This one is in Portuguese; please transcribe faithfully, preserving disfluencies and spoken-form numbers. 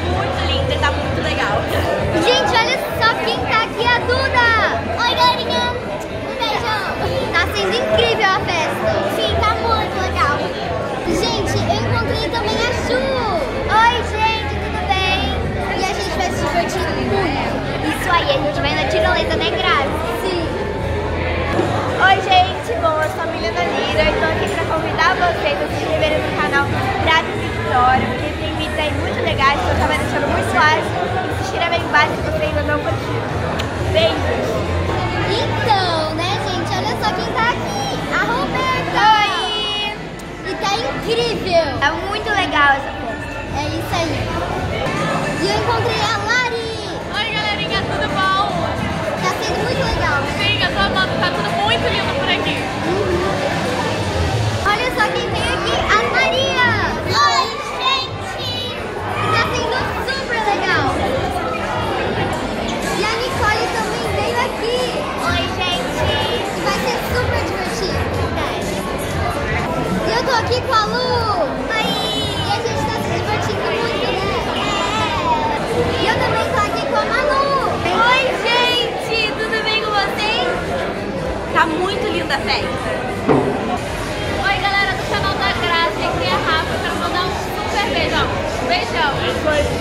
muito linda e tá muito legal. Gente, olha só quem tá aqui, a Duda! Oi, galerinha! Um beijão! Tá sendo incrível a festa! Sim, tá muito legal! Gente, eu encontrei também a Ju! Oi, gente, tudo bem? E a gente vai se divertir muito! Isso aí, a gente vai na tirolesa, né, Grazi? Sim! Oi, gente! Bom, eu sou a Milhões Lira e tô aqui pra convidar vocês a se inscreverem no canal Grazi e Espero, porque tem vídeos aí muito legais que eu tava deixando muito suaves. Se inscreva aí embaixo se vocês ainda não curtiram. Beijos! Então, né, gente? Olha só quem tá aqui! A Roberta! Oi! E tá incrível! É muito legal essa festa. É isso aí! E eu encontrei a Lari! Oi, galerinha, tudo bom? Tá sendo muito legal! Sim, eu tô amando, tá tudo muito lindo por aqui. Olha só quem tem aqui, a Maria! Oi, gente! Tá sendo super legal! E a Nicole também veio aqui! Oi, gente! E vai ser super divertido! E eu tô aqui com a Lu! Oi! E a gente tá se divertindo muito, né? É! E eu também tô aqui com a Manu! Oi, gente! Tudo bem com vocês? Tá muito linda a festa. Oi, galera do canal da Grazi, aqui é a Rafa, quero mandar um super beijão. Beijão!